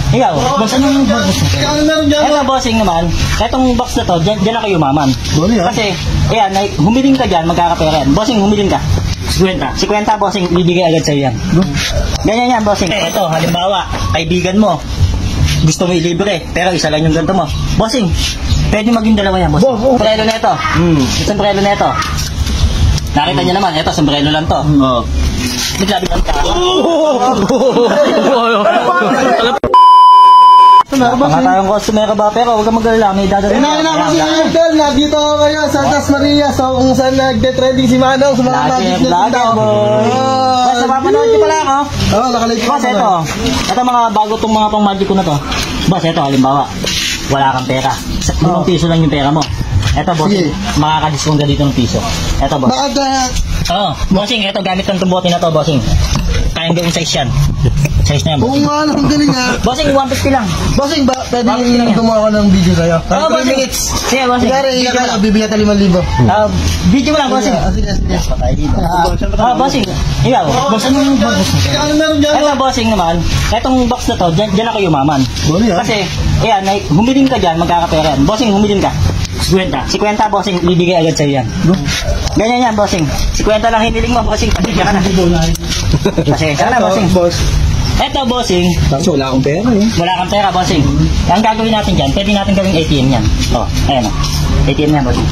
Ikaw, boss, anong box? Ito, bossing naman. Itong box na to, dyan na kayo maman. Kasi, ayan, humiling ka dyan, magkakapera yan. Bossing, humiling ka. 50, bossing, bibigay agad sa'yo yan. Ganyan yan, bossing. Ito, halimbawa, kaibigan mo, gusto mo ilibre, pero isa lang yung ganito mo. Bossing, pwede maging dalawa yan, bossing. Sombrero na ito. Sombrero na ito. Nakita niyo naman, ito, sombrero lang to. Bigla lang ka. Mga tayong customer ba, pero huwag kang mag-alala, may dadalhin. Nandito ako ngayon sa Tas Maria, so kung saan nagde-trading si Manong sa mga magic na tindahan. Boss, napapanood nyo pala ako. Oo, nakalike ko. Boss, ito mga bago itong mga pang magic ko na to. Boss, ito, halimbawa, wala kang pera. 5 piso lang yung pera mo. Ito, boss, makakadiscount ka dito ng piso. Ito, boss. Bossing, ito, gamit ng bote na to, bossing. Kayang gawin size yan. Size na yan, bossing. Oo nga, ang galing nga. Bossing, 150 lang. Bossing, pwede gumawa ko ng video sa'yo? Bossing. Sige, bossing. Kaya bibigyan tayo 5,000. Video mo lang, bossing. Sige. Patay dito. Bossing. Ikaw, boss, anong box? Ito, bossing naman. Itong box na to, dyan na kayo maman. Kasi, ayan, humiling ka dyan, magkakapera yan. Bossing, humiling ka. 50, bossing, bibigay agad sa'yo yan. Ganyan yan, bossing. 50 lang hiniling mo, bossing. Pasensya ka na. Pasensya ka na, bossing. Eto, bossing. Kasi wala akong pera eh. Wala kang pera, bossing. Ang gagawin natin dyan, pwede natin gawing ATM yan. Ayan o. ATM yan, bossing.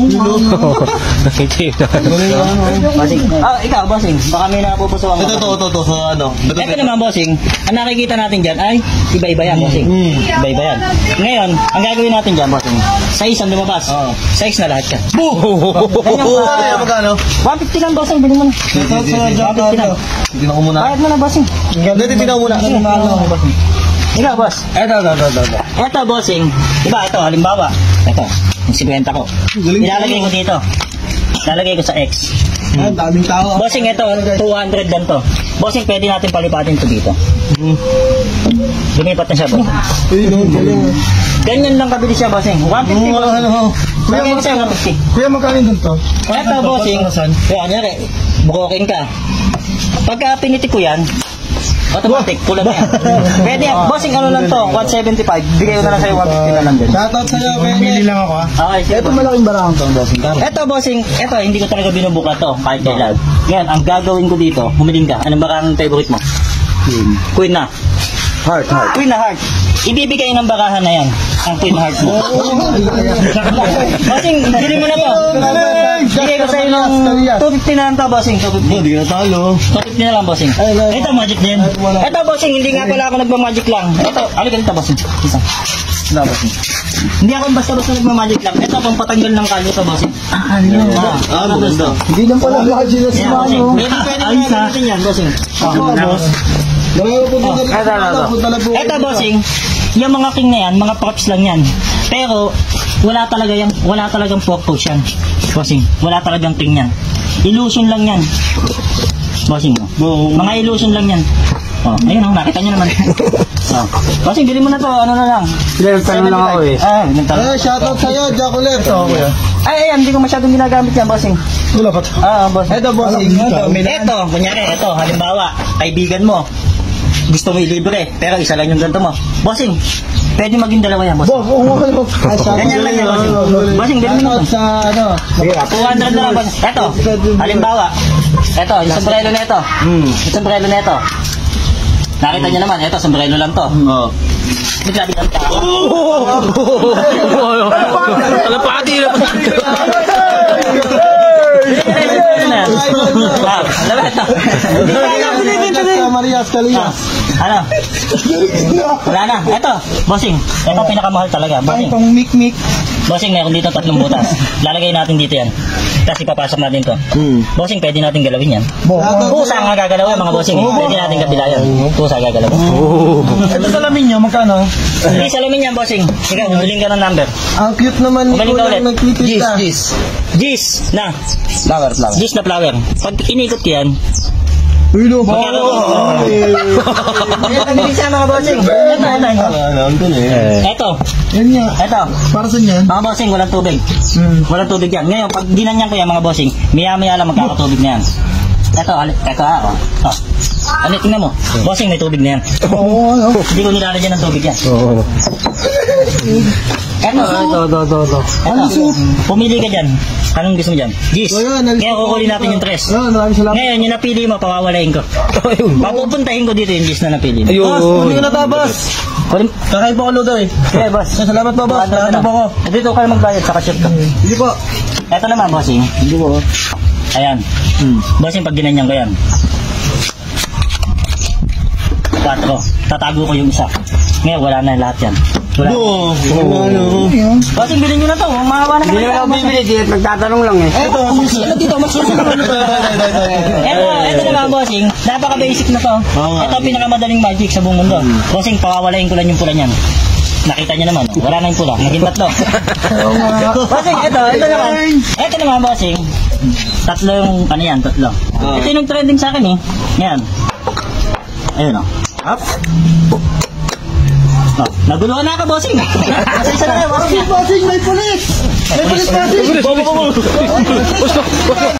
Bossing. Ikaw, bossing. Baka may napupusuan ka. Ito. So, ano? Ito naman, bossing. Ang nakikita natin dyan ay iba-iba yan, bossing. Iba-iba yan. Ngayon, ang gagawin natin dyan, bossing. Size ang lumabas. Size na lahat ka. Magkano? 150 lang, bossing. Bili mo na. 150 lang. Tignan ko muna. Bayad mo na, bossing. Tignan ko muna. Ikaw, boss. Ito, bossing. Diba, ito, halimbawa. Ito, yung 50 ko. Ilalagay ko dito. Ilalagay ko sa X. Daming tao. Bossing, ito, 200 lang to. Bossing, pwede natin palipatin to dito. Lumipat na siya, boss. Ganyan lang kabili siya, bossing. 150, bossing. Kuya, magkano dun to? Ito, bossing. Kaya, anyari, bukokin ka. Pagka piniti ko yan, automatic, pula na yan. Pwede yan. Bossing, ano lang to, 175. Bigay ko na lang sa'yo, 150 na lang din. Shoutout sa'yo, pwede. lang ako Okay, sige. Ito malaking barang to, bossing. Ito, bossing, ito, hindi ko talaga binubuka to, kahit kailan. Ngayon, ang gagawin ko dito, humiling ka. Anong bakahan favorite mo? Queen na. Heart. Queen na heart. Ibibigay ng bakahan na yan. Ang Queen na heart mo. Bossing, bili mo na to. Bigay ko sa'yo ng 250 na lang to, bossing. 250. Hindi ka talo. 250 na lang, bossing. Ito, magic din. Ito, bossing, hindi nga pala ako nagmamagic lang. Ito, ganito, bossing. Isa. Ito, bossing. Hindi ako basta-basta nagmamagic lang. Ito, pang patanggal ng kalyo to, bossing. Maganda. Hindi lang pala magic na si Mano. Pwede natin yan, bossing. Ito, bossing, yung mga king na yan, mga props lang yan. Pero, wala talagang purpose yan. Bossing, wala talagang king yan. Illusion lang yan. Bossing, mga illusion lang yan. Ayun, nakita nyo naman. Bossing, bili mo na to, ano na lang. Tanong lang ako eh. Shoutout sa'yo, Jacolet. Ayan, hindi ko masyadong ginagamit yan, bossing. Wala pa. Bossing. Ito, bossing. Ito, kunyari, halimbawa, kaibigan mo, gusto mo ilibre, pero isa lang yung ganito mo. Bossing, pwede maging dalawa yan, bossing. Ganyan lang yan, bossing. Bossing, ganyan lang. Sa, 200 na lang, bossing. Ito, halimbawa, yung sombrero na ito. Yung sombrero na ito. Nakita niyo naman, ito, sombrero lang to. Bigla lang ka. Alapati na Marias Kalias. Ano? Wala na. Ito, bossing. Ito pinakamahal talaga. Bossing. Pang mik-mik. Bossing, meron dito 3 butas. Lalagay natin dito yan. Tapos ipapasok natin to. Bossing, pwede natin galawin yan. Pusa ang gagalawin, mga bossing. Pwede natin kabila yan. Pusa gagalawin. Ito salamin nyo, magkano? Hindi salamin yan, bossing. Ikaw, huling ka ng number. Ang cute naman ni Kuya nagtitip ka. Gis na. Flower. Gis na flower. Pag inikot yan, Ulo ba? Nagbilig siya mga bossing. Ito. Yan nga. Ito. Para saan yan? Mga bossing, walang tubig. Walang tubig yan. Ngayon, pag ginanyan ko yan mga bossing, maya-maya lang magkakatubig na yan. Ito Ano, tingnan mo. Bossing, may tubig na yan. Oo, ano? Hindi ko nilalagyan ng tubig yan. Oo. Eto, Ito. eto. Pumili ka dyan. Anong gusto mo dyan? Gis. So, yun, Kaya kukunin natin yung tres. Ayun, maraming salamat. Ngayon, yung napili mo, pawawalain ko. Papupuntahin ko dito yung gis na napili mo. Boss, kunin ko na to, boss. Kunin- Kakain po ako luto eh. Okay, boss. Salamat po, boss. Salamat po ako. Dito ka na magbayad sa kashoot ko. Hindi po. Eto naman, bossing. Hindi po. Ayan. Bossing, pag ginanyan ko yan. 4. Tatago ko yung isa. Ngayon, wala na lahat yan. Wala. Bossing, bilhin nyo na to. Mahawa na Hindi naman ako bibili, di nagtatanong lang eh. Eto, dito, Ito naman, bossing. Napaka-basic na to. Ito ang pinakamadaling magic sa buong mundo. Bossing, pawawalain ko lang yung pula niyan. Nakita niyo naman, wala na yung pula. Naging 3. Bossing, ito naman, bossing. 3 yung, ano yan, 3. Ito yung trending sa akin eh. Yan. Ayun o. Up. Oh, naguluhan na ka, bossing. Isa na, bossing. Bossing, may pulis! May pulis, bossing!